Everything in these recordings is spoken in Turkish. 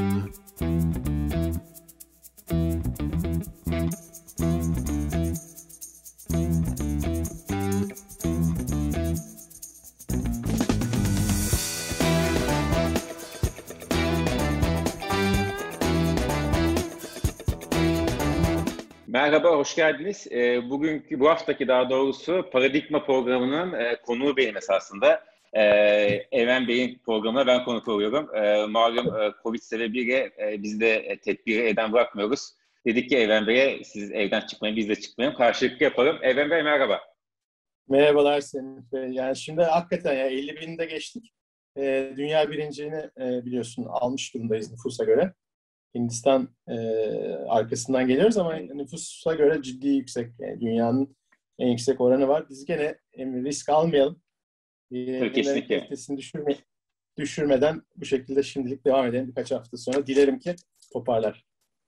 Merhaba, hoş geldiniz. Bu haftaki daha doğrusu Paradigma programının konuğu benim esasında. Eymen Bey'in programına ben konuk oluyorum. Malum Covid sebebiyle biz de tedbiri evden bırakmıyoruz. Dedik ki Eymen Bey'e siz evden çıkmayın, biz de çıkmayalım. Karşılıklı yapalım. Eymen Bey merhaba. Merhabalar Semih Bey. Yani şimdi hakikaten ya 50 bini de geçtik. Dünya birinciliğini biliyorsun almış durumdayız nüfusa göre. Hindistan arkasından geliyoruz ama nüfusa göre ciddi yüksek. Yani dünyanın en yüksek oranı var. Biz gene risk almayalım. Yine kalitesini düşürmeden bu şekilde şimdilik devam edelim. Birkaç hafta sonra dilerim ki toparlar.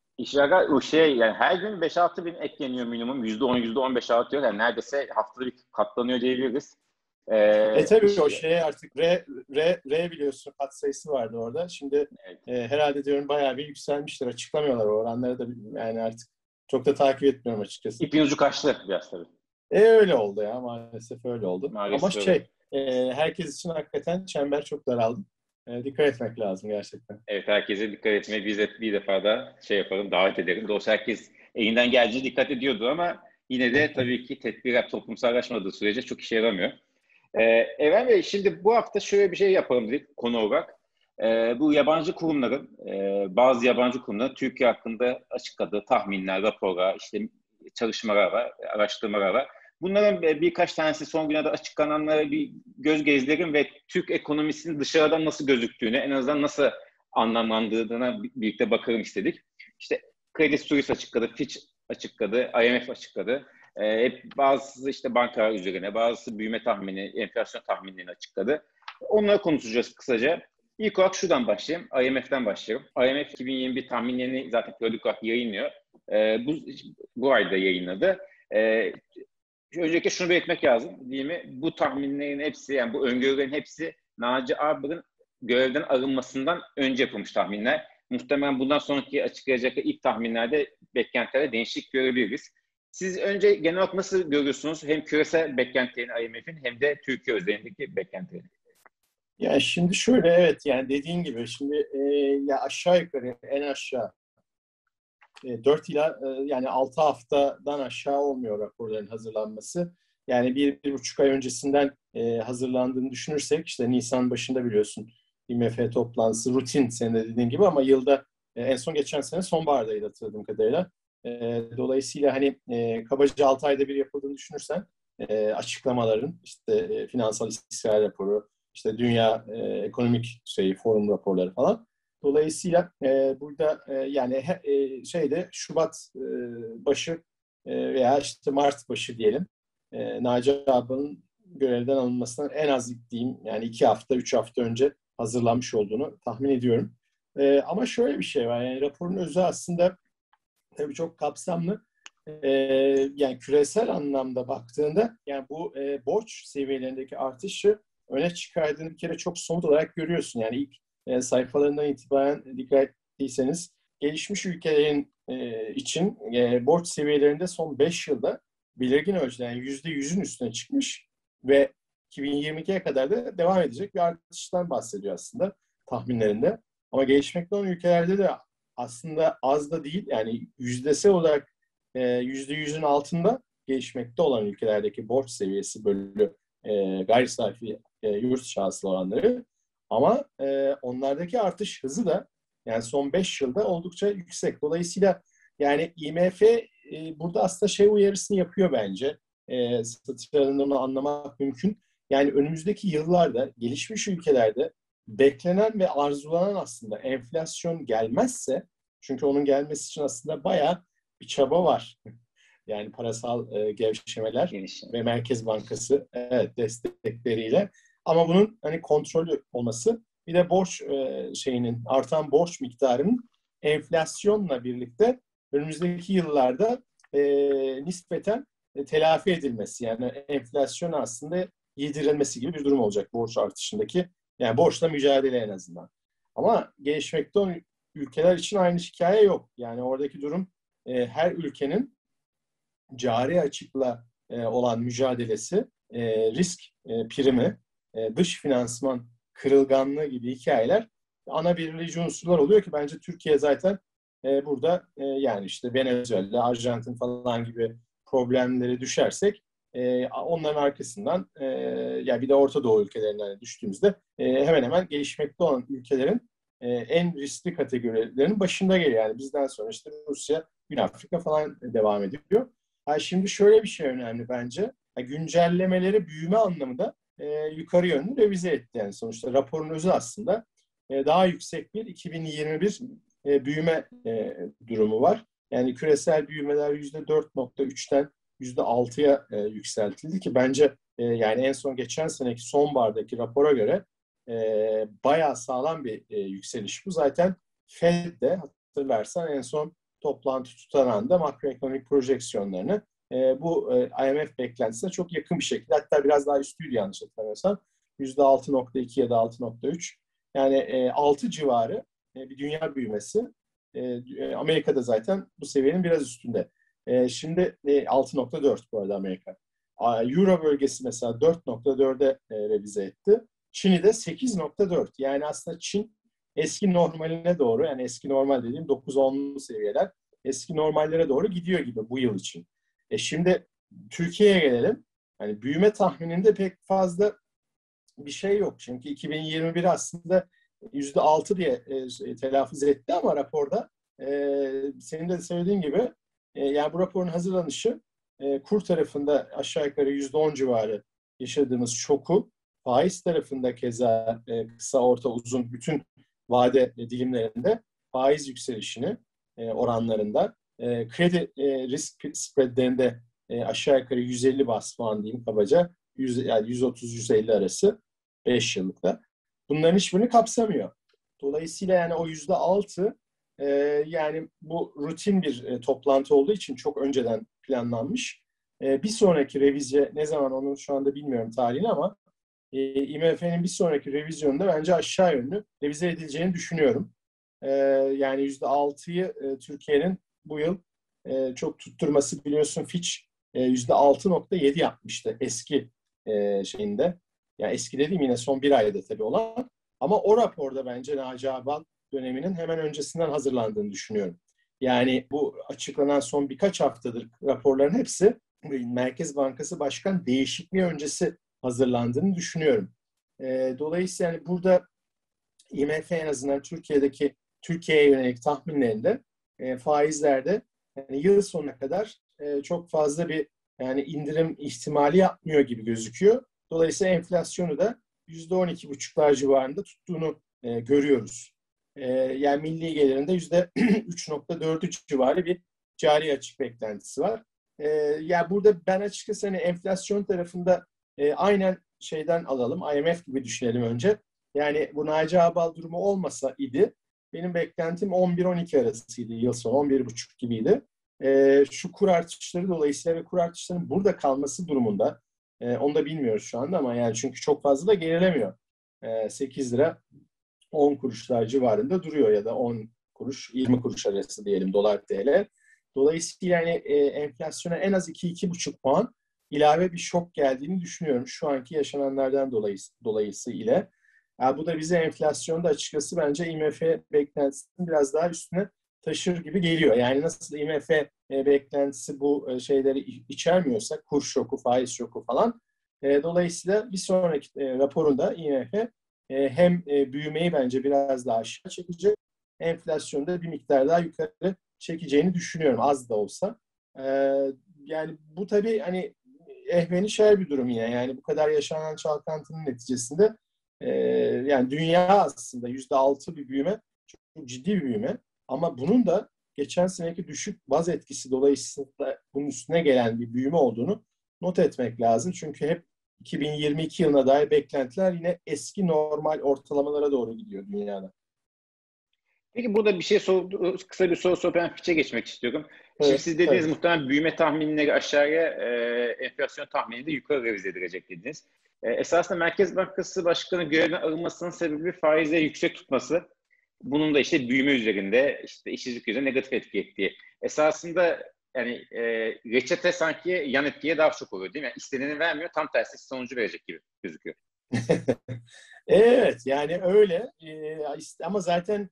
Yani her gün 5-6 bin ekleniyor minimum. %10, %15 artıyor. Yani neredeyse haftada bir katlanıyor diyebiliriz. Tabii o artık R biliyorsun katsayısı vardı orada. Şimdi evet. Herhalde diyorum bayağı bir yükselmiştir. Açıklamıyorlar o oranları da yani artık çok da takip etmiyorum açıkçası. İpin ucu kaçtı biraz tabii. Öyle oldu ya maalesef öyle oldu. Maalesef ama herkes için hakikaten çember çok daraldı. Dikkat etmek lazım gerçekten. Evet herkese dikkat etmeyi biz de bir defa da yapalım davet edelim. Doğrusu herkes elinden geldiğince dikkat ediyordu ama yine de tabii ki tedbirler toplumsallaşmadığı sürece çok işe yaramıyor. Eymen Bey, şimdi bu hafta şöyle bir şey yapalım dedik konu olarak. Bu yabancı kurumların, bazı yabancı kurumların Türkiye hakkında açıkladığı tahminler, raporlar, işte çalışmalar var, araştırmalar var. Bunların birkaç tanesi son günlerde açıklananlara bir göz gezdirelim ve Türk ekonomisinin dışarıdan nasıl gözüktüğünü, en azından nasıl anlamlandırdığına birlikte bakalım istedik. İşte Credit Suisse açıkladı, Fitch açıkladı, IMF açıkladı. Hep bazısı işte bankalar üzerine, bazısı büyüme tahmini, enflasyon tahminlerini açıkladı. Onları konuşacağız kısaca. İlk olarak şuradan başlayayım, IMF'den başlayalım. IMF 2021 tahminlerini zaten periyodik olarak yayınlıyor. Bu ayda yayınladı. Öncelikle şunu belirtmek lazım değil mi? Bu tahminlerin hepsi, yani bu öngörülerin hepsi Naci Ağbal'ın görevden alınmasından önce yapılmış tahminler. Muhtemelen bundan sonraki açıklayacakları ilk tahminlerde beklentilerde değişiklik görebiliriz. Siz önce genel olarak nasıl görüyorsunuz hem küresel beklentilerini IMF'in hem de Türkiye özelindeki beklentilerini? Ya şimdi şöyle evet yani dediğin gibi şimdi ya aşağı yukarı en aşağı 4 ila yani 6 haftadan aşağı olmuyor raporların hazırlanması. Yani bir buçuk ay öncesinden hazırlandığını düşünürsek işte Nisan başında biliyorsun IMF toplantısı rutin senin de dediğin gibi ama yılda en son geçen sene sonbahardaydı hatırladığım kadarıyla. Dolayısıyla hani kabaca 6 ayda bir yapıldığını düşünürsen açıklamaların işte finansal istikrar raporu, işte dünya ekonomik forum raporları falan. Dolayısıyla burada yani Şubat başı veya işte Mart başı diyelim Naci Ağbal'ın görevden alınmasından en az diyeyim yani 2 hafta, 3 hafta önce hazırlanmış olduğunu tahmin ediyorum. Ama şöyle bir şey var yani raporun özü aslında tabii çok kapsamlı. Yani küresel anlamda baktığında yani bu borç seviyelerindeki artışı öne çıkardığını bir kere çok somut olarak görüyorsun. Yani ilk sayfalarından itibaren dikkat ettiyseniz gelişmiş ülkelerin için borç seviyelerinde son 5 yılda belirgin ölçüde yani %100'ün üstüne çıkmış ve 2022'ye kadar da devam edecek bir artıştan bahsediyor aslında tahminlerinde. Ama gelişmekte olan ülkelerde de aslında az da değil yani yüzdesel olarak %100'ün altında gelişmekte olan ülkelerdeki borç seviyesi bölü gayri safi yurt içi hasıla oranları. Ama onlardaki artış hızı da yani son 5 yılda oldukça yüksek. Dolayısıyla yani IMF burada aslında uyarısını yapıyor bence. Satışlarından onu anlamak mümkün. Yani önümüzdeki yıllarda gelişmiş ülkelerde beklenen ve arzulanan aslında enflasyon gelmezse çünkü onun gelmesi için aslında bayağı bir çaba var. Yani parasal gevşemeler ve Merkez Bankası destekleriyle. Ama bunun hani kontrollü olması bir de borç artan borç miktarının enflasyonla birlikte önümüzdeki yıllarda nispeten telafi edilmesi. Yani enflasyon aslında yedirilmesi gibi bir durum olacak borç artışındaki. Yani borçla mücadele en azından. Ama gelişmekte olan ülkeler için aynı hikaye yok. Yani oradaki durum her ülkenin cari açıkla olan mücadelesi, risk primi, dış finansman kırılganlığı gibi hikayeler ana belirleyici unsurlar oluyor ki bence Türkiye zaten burada yani işte Venezuela, Arjantin falan gibi problemlere düşersek onların arkasından ya bir de Orta Doğu ülkelerinden düştüğümüzde hemen hemen gelişmekte olan ülkelerin en riskli kategorilerinin başında geliyor. Yani bizden sonra işte Rusya, Güney Afrika falan devam ediyor. Ha, şimdi şöyle bir şey önemli bence. Ha, güncellemeleri büyüme anlamında yukarı yönlü revize etti. Yani sonuçta raporun özü aslında daha yüksek bir 2021 büyüme durumu var. Yani küresel büyümeler %4,3'ten %6'ya yükseltildi ki bence yani en son geçen seneki sonbahardaki rapora göre bayağı sağlam bir yükseliş bu. Zaten Fed de hatırlarsan en son toplantı tutanağında makroekonomik projeksiyonlarını bu IMF beklentisine çok yakın bir şekilde, hatta biraz daha üstüydü yanlış hatırlamıyorsam, %6,2 ya da 6,3, yani 6 civarı bir dünya büyümesi. Amerika'da zaten bu seviyenin biraz üstünde. Şimdi 6,4 bu arada Amerika. Euro bölgesi mesela 4,4'e revize etti. Çin'i de 8,4. Yani aslında Çin eski normaline doğru, yani eski normal dediğim 9-10'lu seviyeler, eski normallere doğru gidiyor gibi bu yıl için. Şimdi Türkiye'ye gelelim. Yani büyüme tahmininde pek fazla bir şey yok. Çünkü 2021 aslında %6 diye telaffuz etti ama raporda senin de söylediğin gibi yani bu raporun hazırlanışı kur tarafında aşağı yukarı %10 civarı yaşadığımız şoku, faiz tarafında keza kısa, orta, uzun bütün vade dilimlerinde faiz yükselişini oranlarında, kredi risk spreadlerinde aşağı yukarı 150 bas puan diyeyim kabaca, yani 130-150 arası 5 yıllıkta. Bunların hiçbirini kapsamıyor. Dolayısıyla yani o %6 yani bu rutin bir toplantı olduğu için çok önceden planlanmış. Bir sonraki revizye ne zaman, onu şu anda bilmiyorum tarihini, ama IMF'nin bir sonraki revizyonunda bence aşağı yönlü revize edileceğini düşünüyorum. Yani %6'yı Türkiye'nin bu yıl çok tutturması, biliyorsun Fitch %6,7 yapmıştı eski şeyinde. Yani eski dediğim yine son bir ayda tabii olan. Ama o raporda bence Naci Ağbal döneminin hemen öncesinden hazırlandığını düşünüyorum. Yani bu açıklanan son birkaç haftadır raporların hepsi Merkez Bankası Başkan değişikliği öncesi hazırlandığını düşünüyorum. Dolayısıyla yani burada IMF en azından Türkiye'ye yönelik tahminlerinde faizlerde yani yıl sonuna kadar çok fazla bir yani indirim ihtimali yapmıyor gibi gözüküyor. Dolayısıyla enflasyonu da %12,5'lar civarında tuttuğunu görüyoruz. Yani milli gelirinde %3,4'ü civarı bir cari açık beklentisi var. Yani burada ben açıkçası hani enflasyon tarafında aynen şeyden alalım, IMF gibi düşünelim önce. Yani bu Naci Ağbal durumu olmasa idi, benim beklentim 11-12 arasıydı yıl sonu, 11,5 gibiydi. Şu kur artışları dolayısıyla ve kur artışlarının burada kalması durumunda, onu da bilmiyoruz şu anda ama yani çünkü çok fazla da gerilemiyor. 8 lira 10 kuruşlar civarında duruyor ya da 10 kuruş 20 kuruş arası diyelim dolar TL. Dolayısıyla yani enflasyona en az 2-2,5 puan ilave bir şok geldiğini düşünüyorum şu anki yaşananlardan dolayısıyla. Yani bu da bize enflasyonda açıkçası bence IMF beklentisinin biraz daha üstüne taşır gibi geliyor. Yani nasıl IMF beklentisi bu şeyleri içermiyorsa, kur şoku, faiz şoku falan. Dolayısıyla bir sonraki raporunda IMF hem büyümeyi bence biraz daha aşağı çekecek, enflasyonu da bir miktar daha yukarı çekeceğini düşünüyorum, az da olsa. Yani bu tabii hani ehvenişer bir durum yine. Yani bu kadar yaşanan çalkantının neticesinde yani dünya aslında %6 bir büyüme, çok ciddi bir büyüme. Ama bunun da geçen seneki düşük baz etkisi dolayısıyla bunun üstüne gelen bir büyüme olduğunu not etmek lazım. Çünkü hep 2022 yılına dair beklentiler yine eski normal ortalamalara doğru gidiyor dünyada. Peki burada kısa bir soru sorup ben Fitch'e geçmek istiyorum. Şimdi Evet, siz dediniz tabii. muhtemelen büyüme tahminleri aşağıya, enflasyon tahmini de yukarı revize edilecek dediniz. Esasında Merkez Bankası Başkanı görevden alınmasının sebebi faizleri yüksek tutması. bunun da işte büyüme üzerinde, işte işsizlik üzerinde negatif etki ettiği. Esasında yani reçete sanki yan etkiye daha çok oluyor değil mi? Yani isteneni vermiyor, tam tersi sonucu verecek gibi gözüküyor. Evet, yani öyle. Ama zaten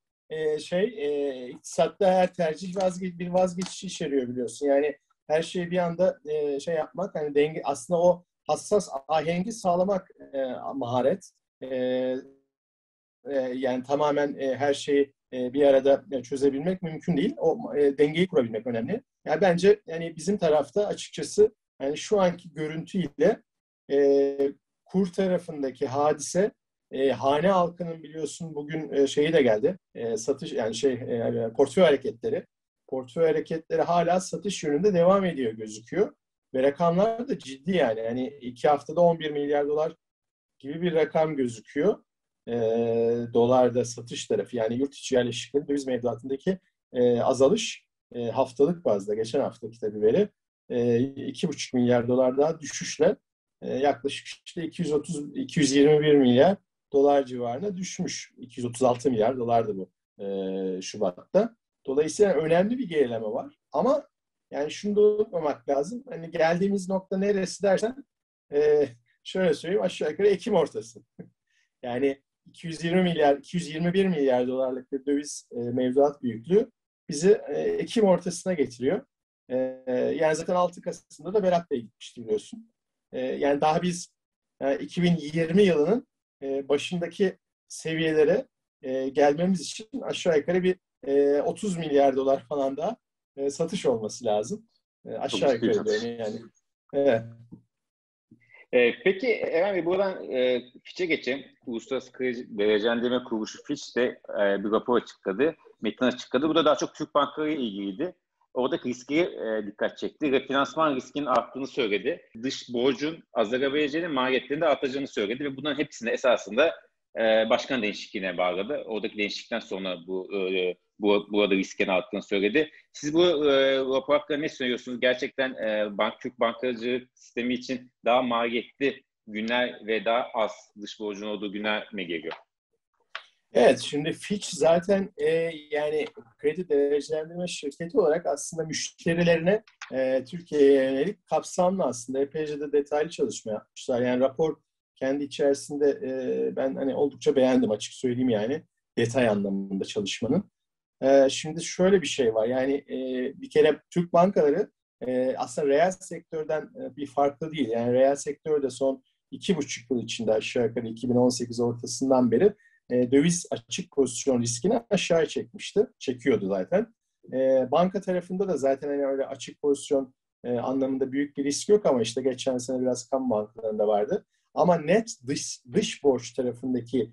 iktisatta her tercih bir vazgeçiş içeriyor biliyorsun. Yani her şeyi bir anda şey yapmak, hani denge, aslında o hassas ahengi sağlamak maharet. E, Yani tamamen her şeyi bir arada çözebilmek mümkün değil. O dengeyi kurabilmek önemli. Yani bence yani bizim tarafta açıkçası yani şu anki görüntüyle kur tarafındaki hadise, hane halkının biliyorsun bugün şeyi de geldi. Satış yani portföy hareketleri. Portföy hareketleri hala satış yönünde devam ediyor gözüküyor. Ve rakamlar da ciddi yani. Yani 2 haftada 11 milyar dolar gibi bir rakam gözüküyor. Dolarda satış tarafı, yani yurt içi yerleşiklerin döviz mevduatındaki azalış haftalık bazda, geçen haftaki tabii veri 2,5 milyar dolar daha düşüşle yaklaşık işte 221 milyar dolar civarına düşmüş. 236 milyar dolardı bu Şubat'ta. Dolayısıyla önemli bir gerileme var. Ama yani şunu da unutmamak lazım. Hani geldiğimiz nokta neresi dersen e, şöyle söyleyeyim, aşağı yukarı Ekim ortası. Yani 221 milyar dolarlık bir döviz mevduat büyüklüğü bizi Ekim ortasına getiriyor. Yani zaten 6 Kasım'da da Berat Bey gitmişti biliyorsun. Yani daha biz 2020 yılının başındaki seviyelere gelmemiz için aşağı yukarı bir 30 milyar dolar falan da satış olması lazım. Çok Aşağı ciddi bir yukarı satış. diyorum yani. Evet. Peki Eren Bey, buradan Fitch'e geçelim. Uluslararası Kredi Derecelendirme Kuruluşu Fitch de bir rapor açıkladı, metin açıkladı. Bu da daha çok Türk bankaları ile ilgiliydi. Oradaki riske dikkat çekti. Refinansman riskinin arttığını söyledi. Dış borcun azalabileceğini, maliyetlerin de artacağını söyledi ve bunların hepsini esasında başkan değişikliğine bağladı. Oradaki değişiklikten sonra burada riskin arttığını söyledi. Siz bu rapor hakkında ne söylüyorsunuz? Gerçekten Türk bankacılık sistemi için daha maliyetli günler ve daha az dış borcun olduğu günler mi geliyor? Evet, şimdi Fitch zaten yani kredi derecelendirme şirketi olarak aslında müşterilerine Türkiye'ye yönelik kapsamlı, aslında epeyce de detaylı çalışma yapmışlar. Yani rapor kendi içerisinde ben hani oldukça beğendim, açık söyleyeyim, yani detay anlamında çalışmanın. Şimdi şöyle bir şey var, yani bir kere Türk bankaları aslında reel sektörden bir farklı değil. Yani reel sektörde son 2,5 yıl içinde aşağı yukarı 2018 ortasından beri döviz açık pozisyon riskini aşağı çekmişti. Çekiyordu zaten. Banka tarafında da zaten hani öyle açık pozisyon anlamında büyük bir risk yok, ama işte geçen sene biraz kamu bankalarında vardı. Ama net dış borç tarafındaki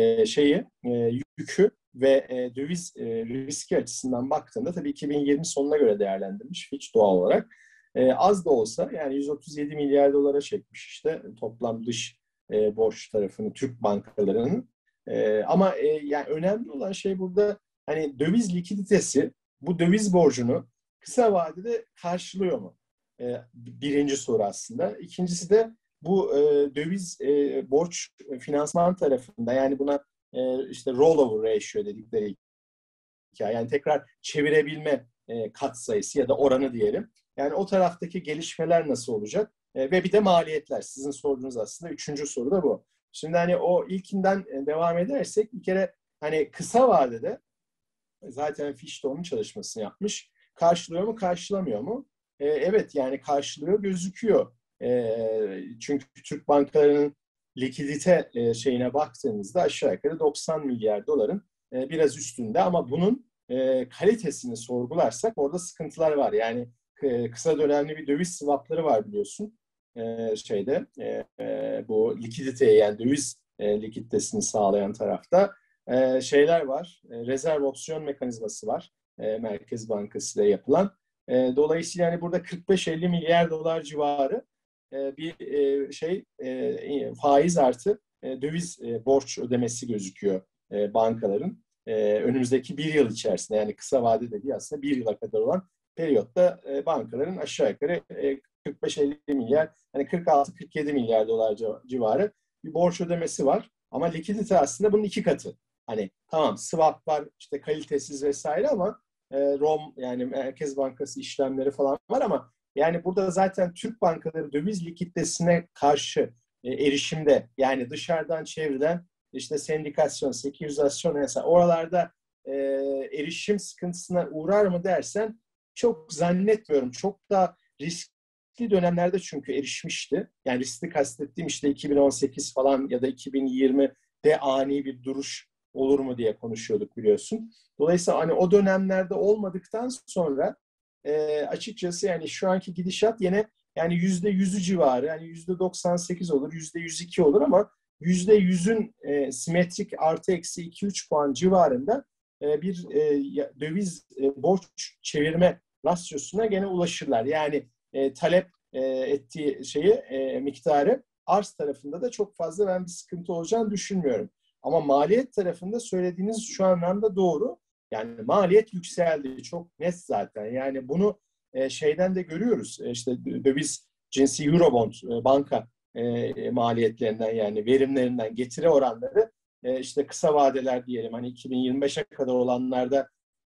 yükü ve döviz riski açısından baktığında tabii 2020 sonuna göre değerlendirmiş Fitch doğal olarak. Az da olsa yani 137 milyar dolara çekmiş işte toplam dış borç tarafını Türk bankalarının. Ama yani önemli olan şey burada hani döviz likiditesi bu döviz borcunu kısa vadede karşılıyor mu? Birinci soru aslında. İkincisi de bu döviz borç finansman tarafında, yani buna işte rollover ratio dedikleri hikaye. Yani tekrar çevirebilme katsayısı ya da oranı diyelim. Yani o taraftaki gelişmeler nasıl olacak? Ve bir de maliyetler. Sizin sorduğunuz aslında üçüncü soru da bu. Şimdi hani o ilkinden devam edersek, bir kere hani kısa vadede zaten Fitch de onun çalışmasını yapmış. Karşılıyor mu, karşılamıyor mu? Evet, yani karşılıyor gözüküyor. Çünkü Türk bankalarının likidite şeyine baktığımızda aşağı yukarı 90 milyar doların biraz üstünde, ama bunun kalitesini sorgularsak orada sıkıntılar var. Yani kısa dönemli bir döviz swapları var biliyorsun. Bu likiditeyi, yani döviz likiditesini sağlayan tarafta şeyler var. Rezerv opsiyon mekanizması var. Merkez Bankası ile yapılan. Dolayısıyla yani burada 45-50 milyar dolar civarı bir faiz artı döviz borç ödemesi gözüküyor bankaların. Önümüzdeki bir yıl içerisinde, yani kısa vadede değil aslında bir yıla kadar olan periyotta bankaların aşağı yukarı 45-50 milyar, hani 46-47 milyar dolar civarı bir borç ödemesi var. Ama likidite aslında bunun 2 katı. Hani tamam swap var, işte kalitesiz vesaire ama ROM yani Merkez Bankası işlemleri falan var ama yani burada zaten Türk bankaları döviz likiditesine karşı erişimde, yani dışarıdan çevrilen işte sendikasyon, sekürizasyon mesela oralarda erişim sıkıntısına uğrar mı dersen çok zannetmiyorum. Çok da riskli dönemlerde çünkü erişmişti. Yani riskli kastettiğim işte 2018 falan ya da 2020'de ani bir duruş olur mu diye konuşuyorduk biliyorsun. Dolayısıyla hani o dönemlerde olmadıktan sonra açıkçası yani şu anki gidişat yine yani %100'ü civarı, yani %98 olur, %102 olur ama %100'ün simetrik artı eksi 2-3 puan civarında bir döviz borç çevirme rasyosuna gene ulaşırlar. Yani talep ettiği miktarı arz tarafında da çok fazla ben bir sıkıntı olacağını düşünmüyorum. Ama maliyet tarafında söylediğiniz şu anlamda doğru. Yani maliyet yükseldi. Çok net zaten. Yani bunu şeyden de görüyoruz. İşte döviz cinsi Eurobond banka maliyetlerinden yani verimlerinden getiri oranları işte kısa vadeler diyelim hani 2025'e kadar olanlarda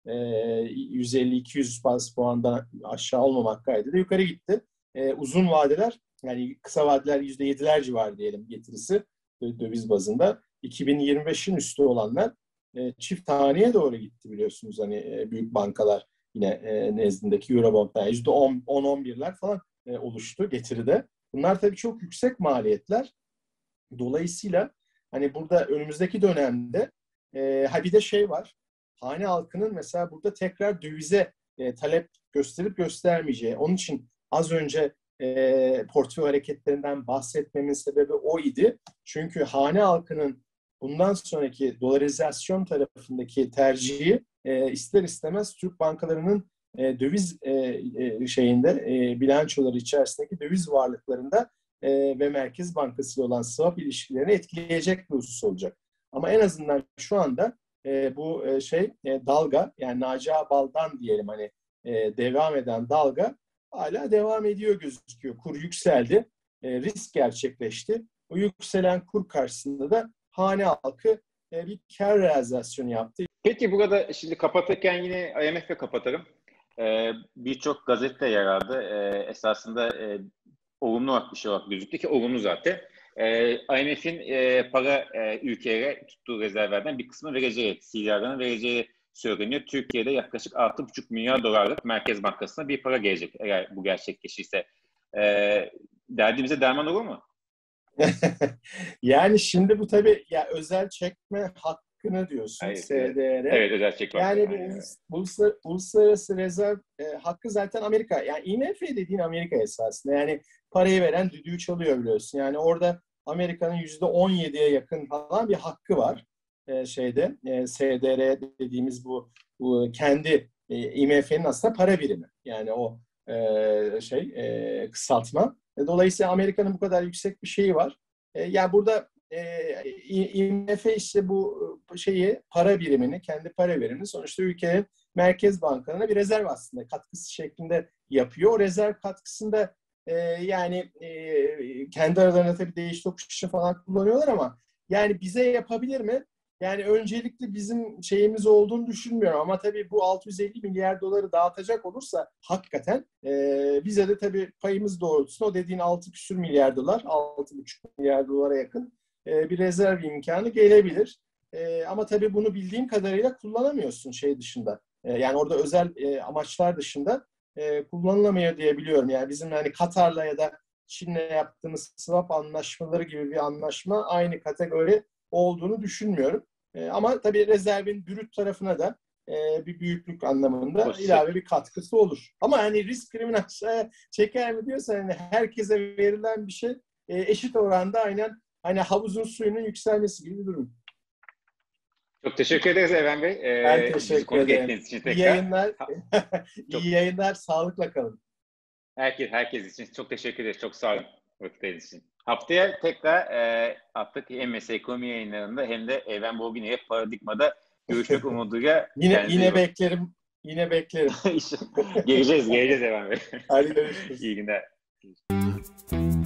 150-200 baz puandan aşağı olmamak kaydıyla yukarı gitti. Uzun vadeler yani kısa vadeler %7'ler civarı diyelim getirisi döviz bazında. 2025'in üstü olanlar çift haneye doğru gitti biliyorsunuz hani büyük bankalar yine nezdindeki Eurobond'dan %10-11'ler falan oluştu getiride. Bunlar tabii çok yüksek maliyetler. Dolayısıyla hani burada önümüzdeki dönemde bir de şey var. Hane halkının mesela burada tekrar dövize talep gösterip göstermeyeceği. Onun için az önce portföy hareketlerinden bahsetmemin sebebi o idi. Çünkü hane halkının bundan sonraki dolarizasyon tarafındaki tercihi ister istemez Türk bankalarının döviz bilançoları içerisindeki döviz varlıklarında ve Merkez Bankası ile olan swap ilişkilerini etkileyecek bir husus olacak. Ama en azından şu anda bu dalga yani Naci Ağbal'dan diyelim hani devam eden dalga hala devam ediyor gözüküyor. Kur yükseldi, risk gerçekleşti. O yükselen kur karşısında da hane halkı bir kar realizasyonu yaptı. Peki burada şimdi kapatırken yine IMF'le kapatalım. Birçok gazete yer aldı. Esasında olumlu bir şey olarak gözüktü ki olumlu zaten. IMF'in para ülkelere tuttuğu rezervlerden bir kısmı vereceği, CDR'ların vereceği söyleniyor. Türkiye'de yaklaşık 6,5 milyar dolarlık Merkez Bankası'na bir para gelecek eğer bu gerçekleşirse. Derdimize derman olur mu? Yani şimdi bu tabii ya özel çekme hakkını diyorsun Hayır, SDR. evet özel çekme hakkı. Yani uluslararası rezerv hakkı zaten Amerika. Yani IMF dediğin Amerika esasında. Yani parayı veren düdüğü çalıyor biliyorsun. Yani orada Amerika'nın %17'ye yakın falan bir hakkı var. SDR dediğimiz bu kendi IMF'nin aslında para birimi. Yani o kısaltma. Dolayısıyla Amerika'nın bu kadar yüksek bir şeyi var. Yani burada IMF işte bu para birimini, kendi para birimini sonuçta ülkenin merkez bankalarına bir rezerv aslında katkısı şeklinde yapıyor. O rezerv katkısında kendi aralarında tabii değiş tokuş falan kullanıyorlar ama yani bize yapabilir mi? Yani öncelikle bizim şeyimiz olduğunu düşünmüyorum ama tabii bu 650 milyar doları dağıtacak olursa hakikaten bize de tabii payımız doğrultusunda o dediğin 6 küsur milyar dolar, 6,5 milyar dolara yakın bir rezerv imkanı gelebilir. Ama tabii bunu bildiğim kadarıyla kullanamıyorsun şey dışında. Yani orada özel amaçlar dışında kullanılamıyor diye biliyorum. Yani bizim hani Katar'la ya da Çin'le yaptığımız swap anlaşmaları gibi bir anlaşma aynı kategori olduğunu düşünmüyorum. Ama tabii rezervin brüt tarafına da bir büyüklük anlamında ilave bir katkısı olur. Ama hani risk primini aşağıya çeker mi diyorsan hani herkese verilen bir şey eşit oranda aynen hani havuzun suyunun yükselmesi gibi bir durum. Çok teşekkür ederiz Eren Bey. Ben teşekkür ederim. İyi yayınlar. İyi yayınlar. Sağlıkla kalın. Herkes için çok teşekkür ederiz. Çok sağ olun vakitleriniz için. Haftaya tekrar artık hem Mesele Ekonomi yayınlarında hem de Eren Borgini'ye Paradigma'da görüşmek umuduyla. Yine beklerim. Yine beklerim. Geleceğiz Eren Bey. Hadi görüşürüz. İyi günler.